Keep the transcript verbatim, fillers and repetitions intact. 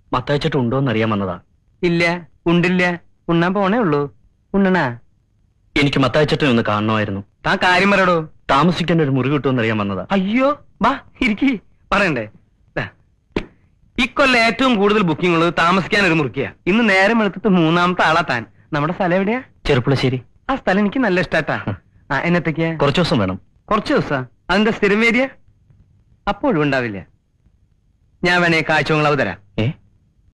മത്തായിച്ചേട്ടൻ ഉണ്ടോന്ന് അറിയാൻ വന്നതാ. ഇല്ല, ഉണ്ടില്ല. ഉണ്ണാൻ പോണേ ഉള്ളൂ. ഉണ്ണണാ? എനിക്ക് മത്തായിച്ചേട്ടനെ ഒന്ന് കാണണമായിരുന്നു. താൻ കാര്യം പറയടോ. താമസിക്കേണ്ട ഒരു മുറി കിട്ടുമെന്ന് അറിയാൻ വന്നതാ. അയ്യോ, ബാ ഇരിക്കി. പറയണ്ടേ? ഇക്കൊല്ലം ഏറ്റവും കൂടുതൽ ബുക്കിംഗ് ഉള്ളത് താമസിക്കാൻ ഒരു മുറിക്കുക. ഇന്ന് നേരം എടുത്തിട്ട് മൂന്നാമത്തെ ആളാ താൻ. നമ്മുടെ സ്ഥലം എവിടെയാ? ചെറുപ്പുളശ്ശേരി. ആ സ്ഥലം എനിക്ക് നല്ല ഇഷ്ടാട്ടാ. ആ എന്നത്തേക്കാ? കുറച്ചു ദിവസം വേണം. കുറച്ചു ദിവസാ? അതിന്റെ സ്ഥിരം വേദിയ? അപ്പോഴും ഉണ്ടാവില്ല. ഞാൻ വേണേ കാഴ്ചകളവ് തരാം. ഏ